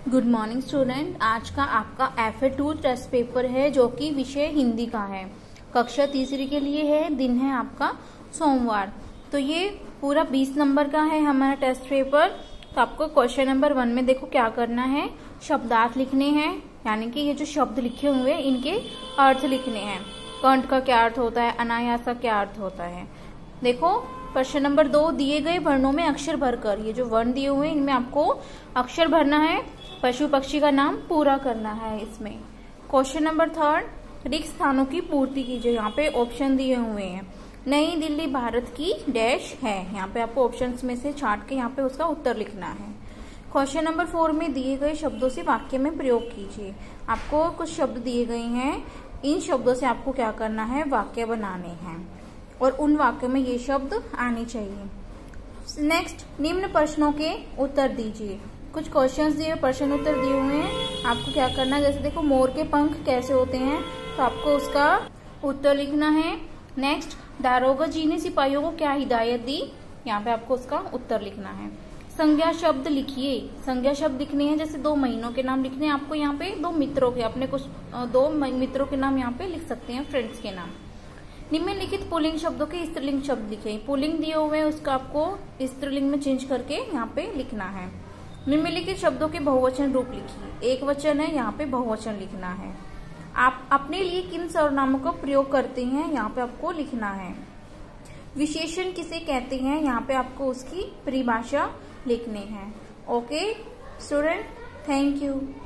Good morning student. आज का आपका FA2 टेस्ट पेपर है जो कि विषय हिंदी का है। कक्षा तीसरी के लिए है। दिन है आपका सोमवार। तो ये पूरा 20 नंबर का है हमारा टेस्ट पेपर। तो आपको क्वेश्चन नंबर 1 में देखो क्या करना है, शब्दार्थ लिखने हैं, यानी कि ये जो शब्द लिखे हुए इनके अर्थ लिखने हैं। कंठ का क्या अर्थ होता है, अनायास का क्या अर्थ होता है। देखो प्रश्न नंबर 2, दिए गए वर्णों में अक्षर भरकर, ये जो वर्ण दिए हुए हैं इनमें आपको अक्षर भरना है। पशु पक्षी का नाम पूरा करना है इसमें। क्वेश्चन नंबर 3, रिक्त स्थानों की पूर्ति कीजिए। यहाँ पे ऑप्शन दिए हुए हैं। नई दिल्ली भारत की डैश है, यहाँ पे आपको ऑप्शंस में से छांट के यहाँ पे उसका उत्तर लिखना है। क्वेश्चन नंबर 4 में दिए गए शब्दों से वाक्य में प्रयोग कीजिए। आपको कुछ शब्द दिए गए हैं, इन शब्दों से आपको क्या करना है, वाक्य बनाने हैं और उन वाक्यों में ये शब्द आने चाहिए। नेक्स्ट, निम्न प्रश्नों के उत्तर दीजिए। कुछ क्वेश्चंस दिए, प्रश्न उत्तर दिए हुए हैं, आपको क्या करना है। जैसे देखो मोर के पंख कैसे होते हैं, तो आपको उसका उत्तर लिखना है। नेक्स्ट, दारोगा जी ने सिपाहियों को क्या हिदायत दी, यहाँ पे आपको उसका उत्तर लिखना है। संज्ञा शब्द लिखिए। संज्ञा शब्द लिखने हैं, जैसे 2 महीनों के नाम लिखने हैं आपको। यहाँ पे 2 मित्रों के, अपने कुछ 2 मित्रों के नाम यहाँ पे लिख सकते हैं, फ्रेंड्स के नाम। निम्नलिखित पुल्लिंग शब्दों के स्त्रीलिंग शब्द लिखे। पुल्लिंग दिए हुए हैं, उसका आपको स्त्रीलिंग में चेंज करके यहाँ पे लिखना है। निम्नलिखित शब्दों के बहुवचन रूप लिखिए। एक वचन है, यहाँ पे बहुवचन लिखना है। आप अपने लिए किन सर्वनामों का प्रयोग करते हैं, यहाँ पे आपको लिखना है। विशेषण किसे कहते हैं, यहाँ पे आपको उसकी परिभाषा लिखनी है। Okay student, thank you.